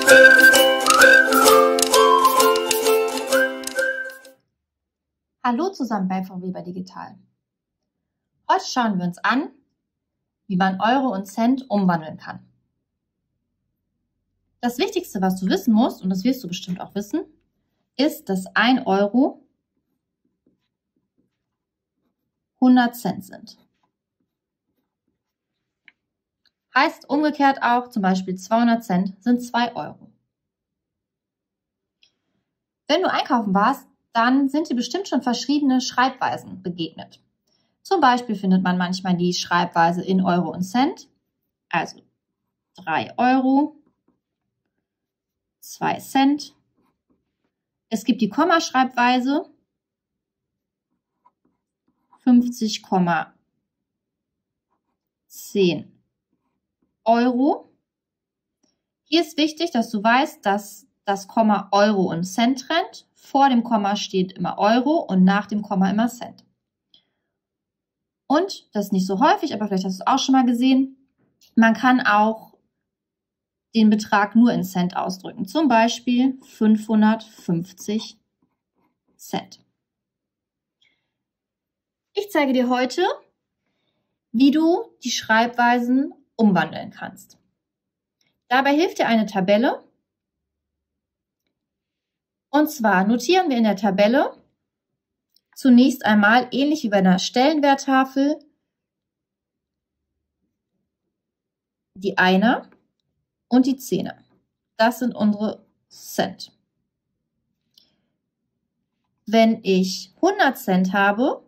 Hallo zusammen bei Frau Weber Digital. Heute schauen wir uns an, wie man Euro und Cent umwandeln kann. Das Wichtigste, was du wissen musst, und das wirst du bestimmt auch wissen, ist, dass 1 Euro 100 Cent sind. Heißt umgekehrt auch, zum Beispiel 200 Cent sind 2 Euro. Wenn du einkaufen warst, dann sind dir bestimmt schon verschiedene Schreibweisen begegnet. Zum Beispiel findet man manchmal die Schreibweise in Euro und Cent, also 3 Euro, 2 Cent. Es gibt die Kommaschreibweise 50,10 Euro. Hier ist wichtig, dass du weißt, dass das Komma Euro und Cent trennt. Vor dem Komma steht immer Euro und nach dem Komma immer Cent. Und, das ist nicht so häufig, aber vielleicht hast du es auch schon mal gesehen, man kann auch den Betrag nur in Cent ausdrücken. Zum Beispiel 550 Cent. Ich zeige dir heute, wie du die Schreibweisen umwandeln kannst. Dabei hilft dir eine Tabelle. Und zwar notieren wir in der Tabelle zunächst einmal, ähnlich wie bei einer Stellenwerttafel, die Einer und die Zehner. Das sind unsere Cent. Wenn ich 100 Cent habe,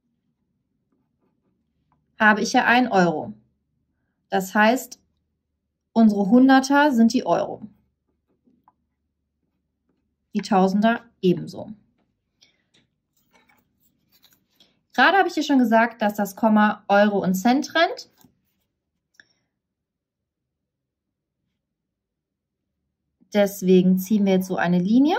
habe ich ja 1 Euro. Das heißt, unsere Hunderter sind die Euro. Die Tausender ebenso. Gerade habe ich dir schon gesagt, dass das Komma Euro und Cent trennt. Deswegen ziehen wir jetzt so eine Linie.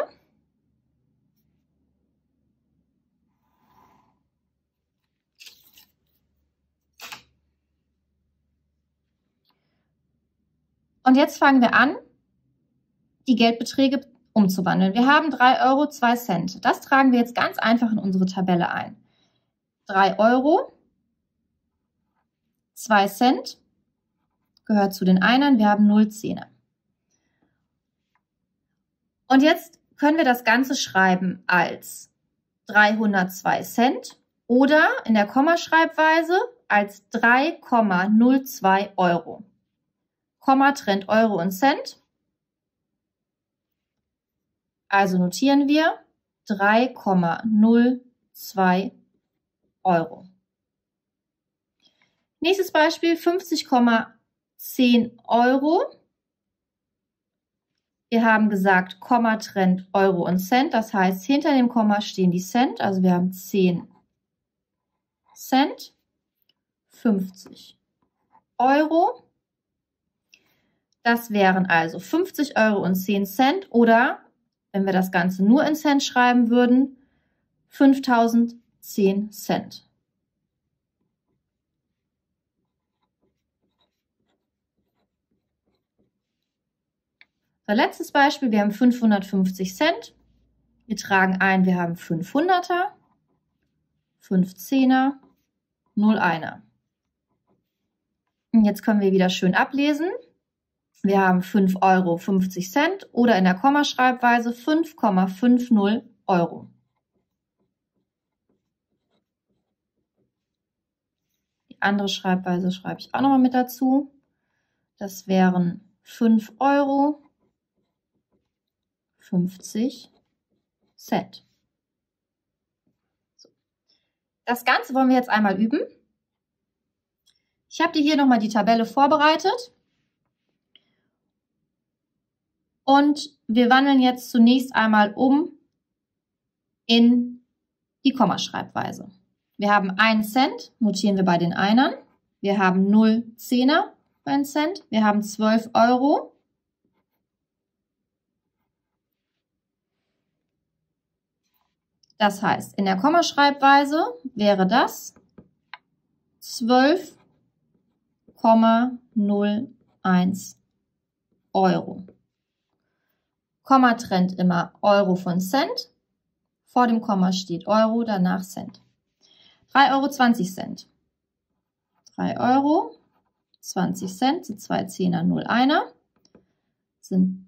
Und jetzt fangen wir an, die Geldbeträge umzuwandeln. Wir haben 3 Euro, 2 Cent. Das tragen wir jetzt ganz einfach in unsere Tabelle ein. 3 Euro, 2 Cent, gehört zu den Einern, wir haben 0 Zehner. Und jetzt können wir das Ganze schreiben als 302 Cent oder in der Kommaschreibweise als 3,02 Euro. Komma trennt Euro und Cent. Also notieren wir 3,02 Euro. Nächstes Beispiel 50,10 Euro. Wir haben gesagt, Komma trennt Euro und Cent. Das heißt, hinter dem Komma stehen die Cent. Also wir haben 10 Cent, 50 Euro. Das wären also 50 Euro und 10 Cent oder, wenn wir das Ganze nur in Cent schreiben würden, 5010 Cent. So, letztes Beispiel, wir haben 550 Cent. Wir tragen ein, wir haben 500er, 5 Zehner, 0 Einer. Und jetzt können wir wieder schön ablesen. Wir haben 5 Euro 50 Cent oder in der Kommaschreibweise 5,50 Euro. Die andere Schreibweise schreibe ich auch nochmal mit dazu. Das wären 5 Euro 50 Cent. So. Das Ganze wollen wir jetzt einmal üben. Ich habe dir hier nochmal die Tabelle vorbereitet. Und wir wandeln jetzt zunächst einmal um in die Kommaschreibweise. Wir haben 1 Cent, notieren wir bei den Einern. Wir haben 0 Zehner bei 1 Cent. Wir haben 12 Euro. Das heißt, in der Kommaschreibweise wäre das 12,01 Euro. Komma trennt immer Euro von Cent. Vor dem Komma steht Euro, danach Cent. 3,20 Euro. 3 Euro, 20 Cent sind 2 Zehner, 0 Einer, sind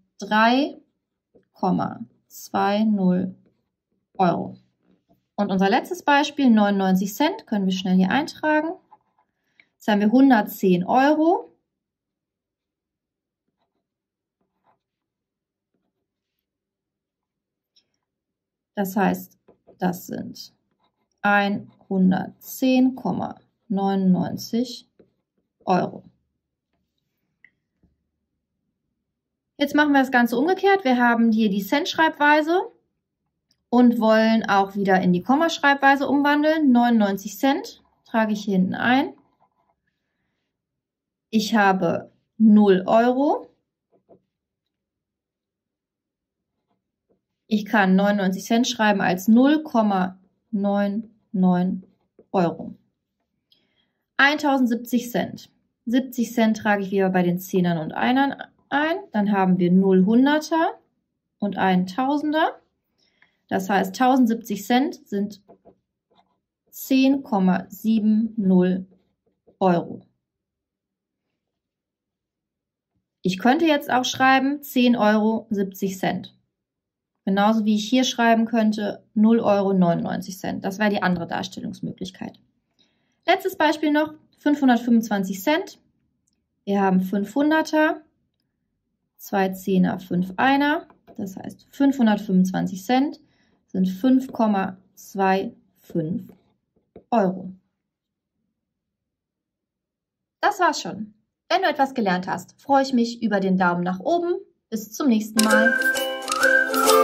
3,20 Euro. Und unser letztes Beispiel, 99 Cent, können wir schnell hier eintragen. Jetzt haben wir 110 Euro. Das heißt, das sind 110,99 Euro. Jetzt machen wir das Ganze umgekehrt. Wir haben hier die Cent-Schreibweise und wollen auch wieder in die Kommaschreibweise umwandeln. 99 Cent trage ich hier hinten ein. Ich habe 0 Euro. Ich kann 99 Cent schreiben als 0,99 Euro. 1070 Cent. 70 Cent trage ich wieder bei den Zehnern und Einern ein. Dann haben wir 0 Hunderter und 1 Tausender. Das heißt, 1070 Cent sind 10,70 Euro. Ich könnte jetzt auch schreiben 10 Euro 70 Cent. Genauso wie ich hier schreiben könnte 0 Euro 99 Cent. Das wäre die andere Darstellungsmöglichkeit. Letztes Beispiel noch, 525 Cent. Wir haben 500er, 2 Zehner, 5 Einer. Das heißt 525 Cent sind 5,25 Euro. Das war's schon. Wenn du etwas gelernt hast, freue ich mich über den Daumen nach oben. Bis zum nächsten Mal.